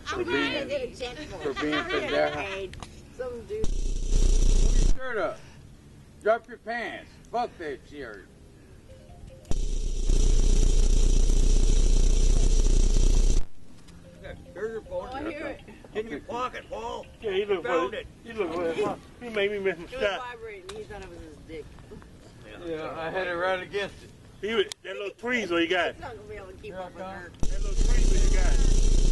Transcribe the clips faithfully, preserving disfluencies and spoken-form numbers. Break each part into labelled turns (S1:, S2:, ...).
S1: For being, for being pendeja.
S2: Some dude.
S1: Pull your shirt up. Drop your pants. Fuck that shirt.
S2: Oh, I hear it.
S3: In your pocket, Paul.
S4: Yeah, he looked
S3: Found
S4: for
S3: it.
S4: He looked for He made me miss my
S2: It was
S4: shot.
S2: vibrating. He thought it was his dick.
S1: Yeah, I had it right against it.
S4: He was, that little tweezer you got.
S2: He's not gonna be able to keep
S1: Here I
S2: up with
S1: come.
S2: her.
S4: That little tweezer you got.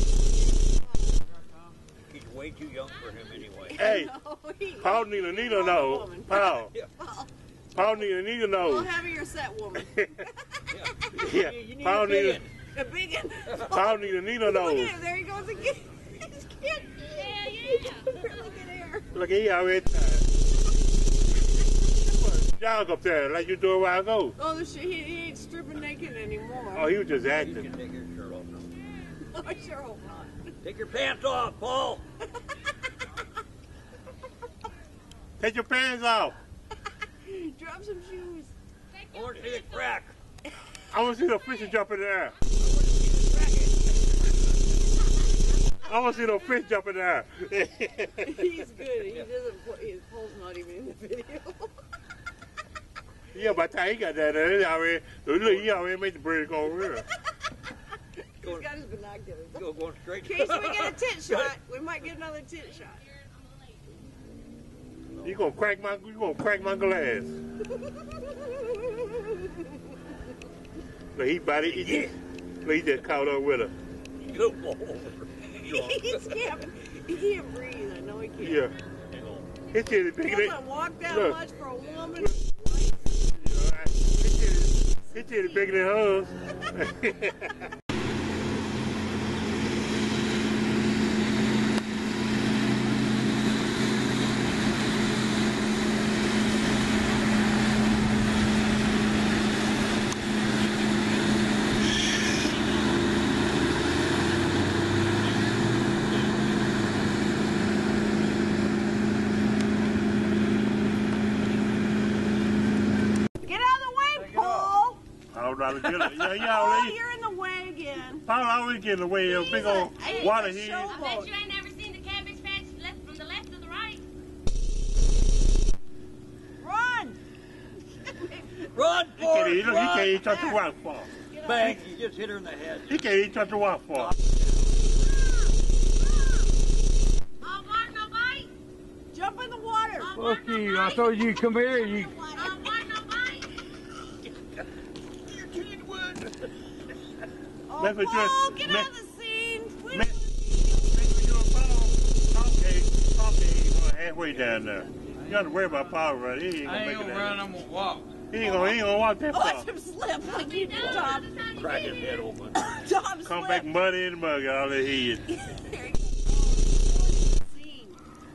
S3: He's way too young for him anyway.
S4: Hey,
S2: No, he,
S4: Paul need a needle nose. Paul. Paul need a needle
S2: Well,
S4: nose.
S2: heavier set woman.
S4: Yeah,
S3: You need
S4: Paul
S3: a
S4: need a,
S3: big
S2: A big one.
S4: Paul need a needle
S2: Look at
S4: nose.
S2: him. There he goes again. He's cute. Yeah, yeah. Look at here.
S4: Look at he already tired. Jog up there like you do a while ago.
S2: Oh, the shit. He, he ain't stripping naked anymore.
S4: Oh, he was just
S3: You
S4: acting.
S3: can take your shirt off now.
S2: I sure hope not.
S3: Take your pants off, Paul.
S4: Take your pants off.
S2: Drop some shoes.
S3: I want to see it crack.
S4: I want to see the fish jump in the air. I want to see the fish jump in the air.
S2: He's good. He doesn't. Put, his pole's not even in the video.
S4: Yeah, by the time he got that, uh, he already, look, he already made the bird go over here.
S2: He's got his binoculars.
S3: Go going straight.
S2: In case we get a tit shot, we might get another tit shot.
S4: You gonna crack my, you gonna crack my glass. Look, he body, he just, look, he just caught up with her.
S3: Go over.
S2: He's can't. He can't breathe. I know he can't.
S4: Yeah. His titty
S2: He
S4: bigger
S2: doesn't
S4: than,
S2: walk that
S4: look.
S2: much for a woman.
S4: his titty, his titty bigger than hers.
S2: Get out of the way, Paul.
S4: Paul always get it. Yeah, he
S2: Oh,
S4: always,
S2: you're in the way again.
S4: Paul always get in the way of
S2: He's
S4: big
S2: a-
S4: old
S2: he's
S4: water
S2: a
S4: head.
S2: show-
S5: I bet you ain't never seen the cabbage patch left from the left to the right.
S2: Run.
S3: Run,
S4: He can't,
S3: Forrest,
S4: even, he can't
S3: run.
S4: even touch the waterfall.
S3: Bang, you just hit her in the head.
S4: He can't even touch the waterfall.
S5: Oh, Mark, no bite.
S2: Jump in the water.
S5: Oh,
S1: Fuck you. I told you come here. You.
S5: Oh, Mark, no bite.
S3: You're Kidwood.
S2: Oh,
S4: That's what
S2: Paul,
S4: you're-
S2: get
S4: man-
S2: out of the scene. We
S4: Man, okay, okay, well, halfway down there. You got to worry about Paul right. He ain't gonna
S1: I
S4: make
S1: ain't
S4: it
S1: gonna
S4: down.
S1: run. I'm gonna walk.
S4: He ain't gonna, he ain't gonna walk that far.
S2: Watch him slip like you did, Tom.
S3: Crack his head open.
S2: Tom
S4: Come
S2: slip.
S4: back muddy in the mug, all that he is.
S2: There he goes. Scene.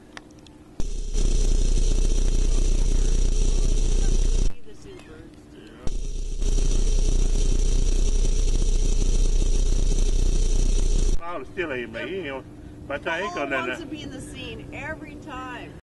S2: See the seabirds.
S4: Paul still ain't made. He ain't gonna, by the time he
S2: Paul
S4: come down
S2: wants
S4: there.
S2: to be in the scene every time.